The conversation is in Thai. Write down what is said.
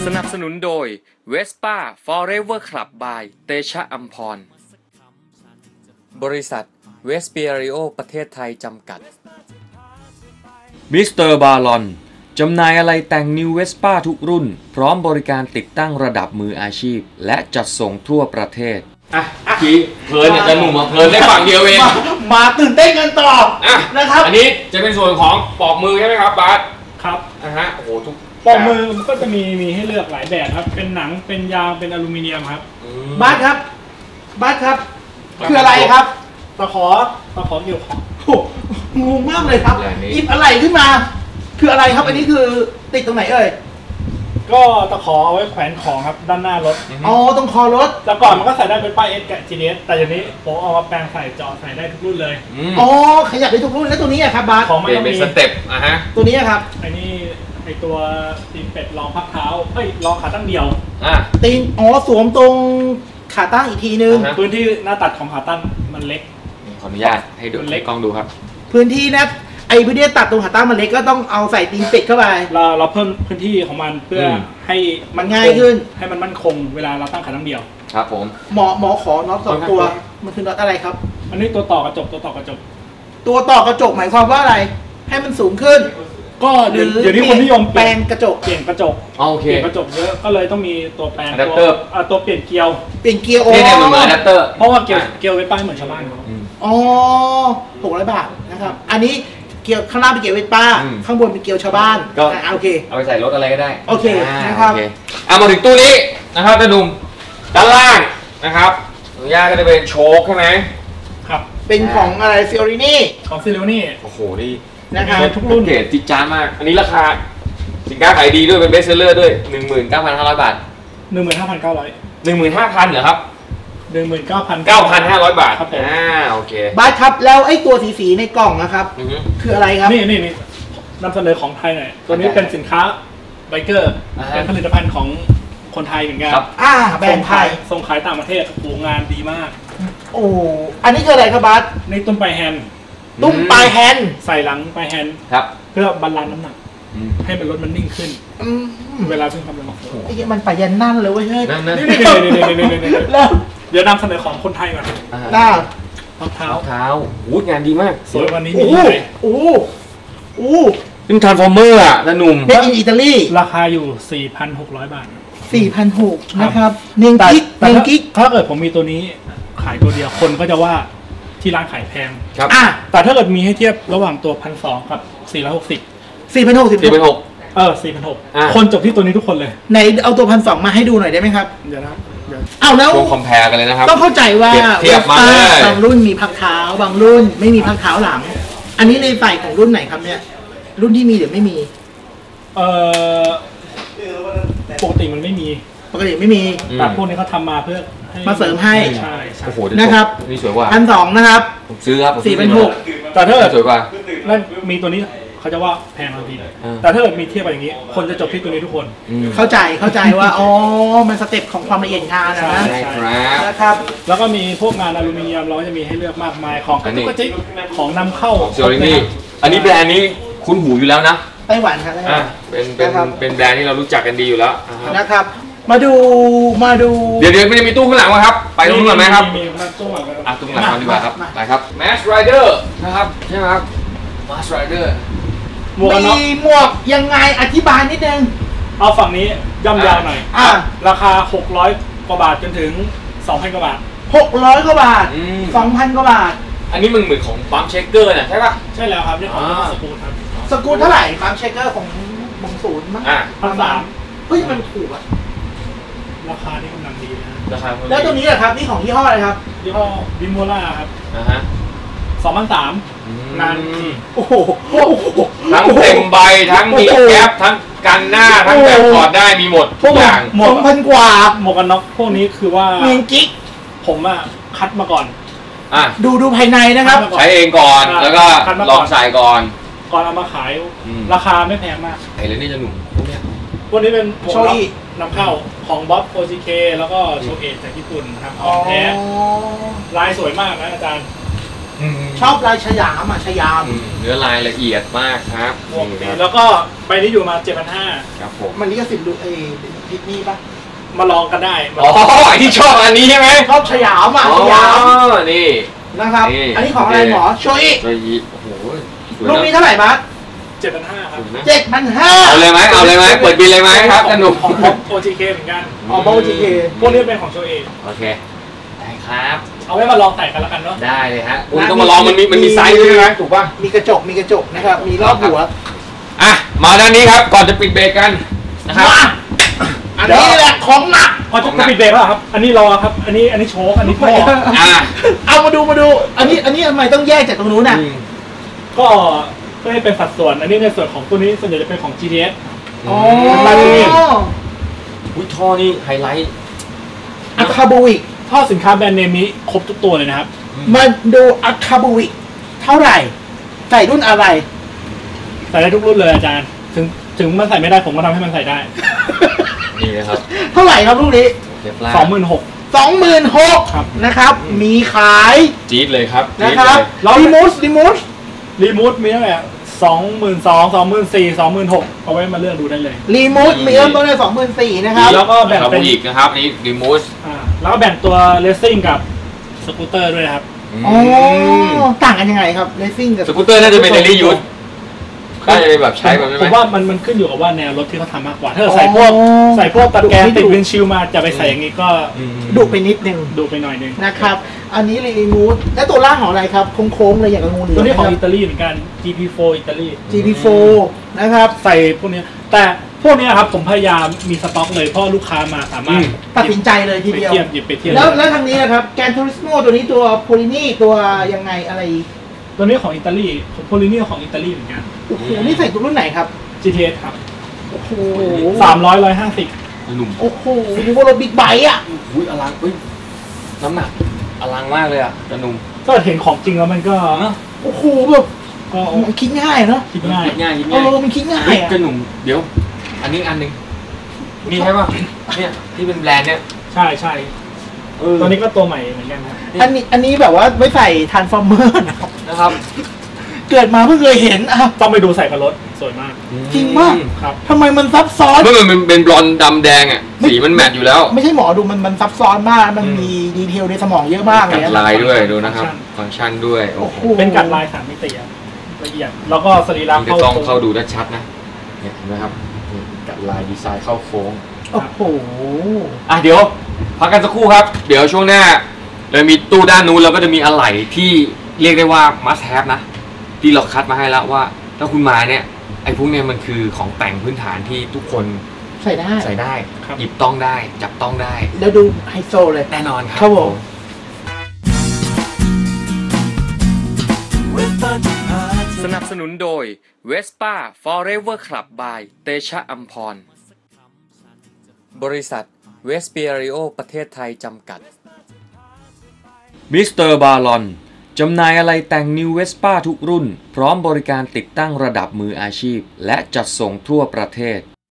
นับสนุนโดย Vespa Forever Club by เตชะอัมพรบริษัทเวสเปียริโอประเทศไทยจำกัดมิสเตอร์บาลอนจำหน่ายอะไรแต่งนิวเวสป้าทุกรุ่นพร้อมบริการติดตั้งระดับมืออาชีพและจัดส่งทั่วประเทศพี่เพลินเนี่ยจะหนุ่มมาเพลินได้ฝั่งเดียวเองมาตื่นเต้นกันต่อนะครับอันนี้จะเป็นส่วนของปอกมือใช่ไหมครับบาสครับฮะโอ้โหทุกปอกมือก็จะมีให้เลือกหลายแบบครับเป็นหนังเป็นยางเป็นอลูมิเนียมครับบาสครับคืออะไรครับตะขอเกี่ยวของงงมากเลยครับหยิบอะไรขึ้นมาคืออะไรครับอันนี้คือติดตรงไหนเอ่ยก็ตะขอเอาไว้แขวนของครับด้านหน้ารถอ๋อตรงคอรถแต่ก่อนมันก็ใส่ได้เป็นป้ายเอสกับ GDS แต่อย่างนี้ผมเอามาแปลงใส่จอใส่ได้ทุกรุ่นเลยอ๋อขยับได้ทุกรุ่นแล้วตัวนี้ครับบาสของมันเป็นสเต็ปฮะตัวนี้ครับไอ้นี่ไอ้ตัวตีนเป็ดรองพักเท้ารองขาตั้งเดียวตีนสวมตรงขาตั้งอีกทีนึงพื้นที่หน้าตัดของขาตั้งมันเล็กขออนุญาตให้ดูเล็กกล้องดูครับพื้นที่นะพื้นที่ตัดตรงขาตั้งมันเล็กก็ต้องเอาใส่ตีนเป็ดเข้าไปเราเพิ่มพื้นที่ของมันเพื่อให้มันง่ายขึ้นให้มันมั่นคงเวลาเราตั้งขาตั้งเดียวครับผมหมอขอน็อต2ตัวมันคือน็อตอะไรครับอันนี้ตัวต่อกระจกตัวต่อกระจกหมายความว่าอะไรให้มันสูงขึ้นก็เดี๋ยวนี้คนนิยมแปลงกระจกเปลี่ยนกระจกโอเคเปลี่ยนกระจกเยอะก็เลยต้องมีตัวแปลงตัวเปลี่ยนเกียวนี่เนี่ยเหมือนอะแดปเตอร์เพราะว่าเกียวไว้ป้ายเหมือนชาวบ้านเขา 600 บาทนะครับอันนี้เกียวข้างล่างเป็นเกียวเวสป้าข้างบนเป็นเกียวชาวบ้านก็โอเคเอาไปใส่รถอะไรก็ได้โอเคนะครับมาถึงตู้นี้นะครับท่านหนุ่มด้านล่างนะครับหนูย่าก็จะเป็นโชคใช่ไหมครับเป็นของอะไรฟิโอรินี่ของฟิโอรินี่โอ้โหนี่นะครับทุกรุ่นเกรดจิ๊กจ้ามากอันนี้ราคาสินค้าขายดีด้วยเป็นเบสเซลเลอร์ด้วย 19,500 บาท 15,900 15,000เหรอครับ 19,500 บาทครับโอเคบาทครับแล้วไอ้ตัวสีในกล่องนะครับคืออะไรครับนี่นำเสนอของไทยหน่อยตัวนี้เป็นสินค้าไบเกอร์เป็นผลิตภัณฑ์ของคนไทยเหมือนกันแบรนด์ไทยส่งขายต่างประเทศโอ้งานดีมากอันนี้คืออะไรครับบาสนี่ตุ้มปลายแฮนด์ใส่หลังปลายแฮนด์ครับเพื่อบาลานซ์น้ำหนักให้มันรถมันนิ่งขึ้นเวลาขึ้นความเร็วมันไปยันนั่นเลยเว้ยเฮ้ยแล้วเดี๋ยวนำเสนอของคนไทยก่อนรองเท้างานดีมากสวยวันนี้มีเลยนี่ทรานส์ฟอร์เมอร์อ่ะนะหนุ่มเป็นอิตาลีราคาอยู่ 4,600 บาท 4,600 นะครับ1 กิกถ้าเกิดผมมีตัวนี้ขายตัวเดียวคนก็จะว่าที่ร้านขายแพงครับแต่ถ้าเกิดมีให้เทียบระหว่างตัว 1,200 กับ 4,600 คนจบที่ตัวนี้ทุกคนเลยไหนเอาตัว 1,200 มาให้ดูหน่อยได้ไหมครับเดี๋ยวนะเอาแล้วคอมแพร์กันเลยนะครับต้องเข้าใจว่าเทียบมาบางรุ่นมีพักเท้าบางรุ่นไม่มีพักเท้าหลังอันนี้ในฝ่ายของรุ่นไหนครับเนี่ยรุ่นที่มีหรือไม่มีปกติมันไม่มีแต่พวกนี้เขาทำมาเพื่อมาเสริมให้ใช่โอ้โหนะครับนี่สวยกว่า 1,200 นะครับผมซื้อครับ 4,600 แต่ถ้าสวยกว่าแล้วมีตัวนี้เขาจะว่าแพงทันทีแต่ถ้าเกิดมีเทียบอย่างนี้คนจะจบที่ตัวนี้ทุกคนเข้าใจว่ามันสเต็ปของความละเอียดงานนะครับแล้วก็มีพวกงานอลูมิเนียมเราก็จะมีให้เลือกมากมายของกระจุกจิกของนำเข้าของฟิโอรินี่อันนี้แบรนด์นี้คุ้นหูอยู่แล้วนะไต้หวันครับเป็นแบรนด์ที่เรารู้จักกันดีอยู่แล้วนะครับมาดูเดี๋ยวมันจะมีตู้ข้างหลังครับไปตรงนู้นก่อนไหมครับมีตู้หลังตู้หลังก่อนดีกว่าครับไปครับ Mask Rider นะครับใช่ไหมครับ Mask Rider มีหมวกยังไงอธิบายนิดนึงเอาฝั่งนี้ย่อมยาวหน่อยราคา600 กว่าบาทจนถึง 2,000 กว่าบาท 600 กว่าบาท 2,000 กว่าบาทอันนี้มึงเหมือนของปั๊มเช็คเกอร์น่ะใช่ปะใช่แล้วครับนี่ของสกู๊ตครับสกู๊ตเท่าไหร่ปั๊มเช็คเกอร์ของ0มั้ง 1,300 เฮ้ยมันถูกอะราคานี่กำลังดีนะแล้วตัวนี้แหละครับนี่ของยี่ห้ออะไรครับยี่ห้อบิโมล่าครับ2,300งานโอ้โหทั้งเต็มใบทั้งมีแก๊ปทั้งกันหน้าทั้งแบบถอดได้มีหมดทุกอย่าง 2,000 กว่าหมวกกันน็อกพวกนี้คือว่า 1 กิกผมคัดมาก่อนดูภายในนะครับใช้เองก่อนแล้วก็ลองใส่ก่อนเอามาขายราคาไม่แพงมากไอ้เรื่องนี้จะหนุ่มพวกนี้เป็นโชอีนำเข้าของบ๊อบโอจิเคแล้วก็โชเอะจากญี่ปุ่นนะครับของแท้ลายสวยมากนะอาจารย์ชอบลายฉยามอ่ะฉยามเนื้อลายละเอียดมากครับหมวกนี้แล้วก็ใบนี้อยู่มา 7,500 ครับผมมันลิขสิทธิ์ดูดิสนีย์ปะมาลองกันได้อ๋อที่ชอบอันนี้ใช่ไหมชอบฉยามอ่ะอ๋ฉยามอนี่นะครับนี่อันนี้ของอะไรหมอโชอิโดยยีโอ้โหสวยลูกนี้เท่าไหร่บัส 7,500 ครับ 7,500 เอาเลยไหมเอาเลยไหมเปิดบินเลยไหมครับท่านหนุ่มของ OGK เหมือนกันอ๋อโบจีเคพวกนี้เป็นของโชเอโอเคได้ครับเอาไว้มาลองใส่กันแล้วกันเนาะได้เลยฮะคุณต้องมาลองมันมีไซส์ด้วยใช่ไหมถูกป่ะมีกระจกนะครับ มีรอบหัวอ่ะมาด้านนี้ครับก่อนจะปิดเบรกกันนะครับมาอันนี้แหละของหนักพอจะปิดเบรกแล้วครับ อันนี้รอครับ อันนี้โชคอันนี้พ่ออ่ะเอามาดู อันนี้ทำไมต้องแยกจากตรงนู้นน่ะก็เพื่อให้เป็นสัดส่วน อันนี้ในส่วนของตัวนี้ส่วนใหญ่จะเป็นของ GTS อ๋ออุ้ยท่อนี่ไฮไลท์อะคาบูอิกท่อสินค้าแบรนด์เนมนี้ครบทุกตัวเลยนะครับมาดูอะคาบูอิกเท่าไหร่ ใส่รุ่นอะไรใส่ได้ทุกรุ่นเลยอาจารย์ ถึงมันใส่ไม่ได้ผมก็ทำให้มันใส่ได้นี่นะครับเท่าไหร่ครับลูกนี้เทปล่า 26,000 ครับ 26,000นะครับ มีขายจี๊ดเลยครับนะครับจี๊ดเลยรีมูสรีมูทมีตั้งแต่22,000 24,000 26,000เอาไว้มาเลือกดูได้เลยรีมูสมีเริ่มต้นใน24,000นะครับแล้วก็แบ่งเป็นอีกนะครับนี่รีมูสแล้วก็แบ่งตัวเลสซิ่งกับสกูตเตอร์ด้วยนะครับอ๋อ ต่างกันยังไงครับเลสซิ่งกับสกูตเตอร์น่าจะเป็นเดลี่ยูสน่าจะเป็นแบบใช้แบบนั้นผไหมมว่ามันขึ้นอยู่กับว่าแนวรถที่เขาทำมากกว่า ถ้าใส่พวกตะแกรงติดวินชิลมาจะไปใส่อย่างนี้ก็ดุไปนิดนึงดูไปหน่อยนึงนะครับ อันนี้รีมูสและตัวล่างของอะไรครับ โค้งๆเลยอย่างกับงูเหลืตัวอมนี้ของนะอิตาลีเหมือนกัน GP4 อิตาลี GP4 นะครับใส่พวกนี้แต่พวกนี้ครับผมพยายามมีสต็อกเลยเพราะลูกค้ามาสามารถตัดสินใจเลยทีเดียวหยิบไปเทียบแล้วทางนี้นะครับแกนทูริสโมตัวนี้ตัวโพลินีตัวยังไงอะไรตัวนี้ของอิตาลีของโพลิเนียของอิตาลีเหมือนกันโอ้โหนี่ใส่ตัวรุ่นไหนครับ GTS ครับโอ้โห 300 150 หนุ่มโอ้โหดูว่ารถบิ๊กไบค์อ่ะอุ้ยอลังอุ้ยน้ำหนักอลังมากเลยอ่ะกระนุ่มก็เห็นของจริงแล้วมันก็โอ้โหแบบก็มันคิดง่ายเนาะคิดง่ายคิดง่ายคิดเอง่ายอมันคิดง่ายเฮ้ยอ่ะกระนุ่มเดี๋ยว อันนี้อันหนึ่งมีใช่ป่ะเนี่ยที่เป็นแบรนด์เนี่ยใช่ตัวนี้ก็ตัวใหม่เหมือนกันครับอันนี้แบบว่าไว้ใส่ทรานส์ฟอร์เมอร์นะครับนะครับเกิดมาเพิ่งเคยเห็นอ่ะต้องไปดูใส่กับรถสวยมากจริงมากครับทำไมมันซับซ้อนเมื่อมันเป็นบลอนด์ดำแดงอ่ะสีมันแมทอยู่แล้วไม่ใช่หมอดูมันซับซ้อนมาก มันมีดีเทลในสมองเยอะมากเลกัยดอะลายด้วยดูนะครับฟังก์ชันด้วยโอ้โอ้โหโหเป็นกัดลาย3 มิติอะละเอียด แล้วก็สรีระนี่ก็ต้องเข้าดูชัดๆนะเนี่ยเห็นไหมครับนี่กัดลายดีไซน์เข้าโค้งโอ้โหอ่ะเดี๋ยวพักกันสักครู่ครับ เดี๋ยวช่วงหน้าเรามีตู้ด้านนู้นเราก็จะมีอะไหล่ที่เรียกได้ว่า must have นะ ที่เราคัดมาให้แล้วว่า ถ้าคุณมาเนี่ยไอ้พวกเนี้ยมันคือของแต่งพื้นฐานที่ทุกคนใส่ได้ใส่ได้หยิบต้องได้จับต้องได้แล้วดูไฮโซเลยแน่นอนครับครับผมสนับสนุนโดย Vespa Forever Club by เตชะอัมพร บริษัทเวสเปียริโอประเทศไทยจำกัดมิสเตอร์บาลอนจำหน่ายอะไรแต่งนิวเวสป้าทุกรุ่น พร้อมบริการติดตั้งระดับมืออาชีพ และจัดส่งทั่วประเทศ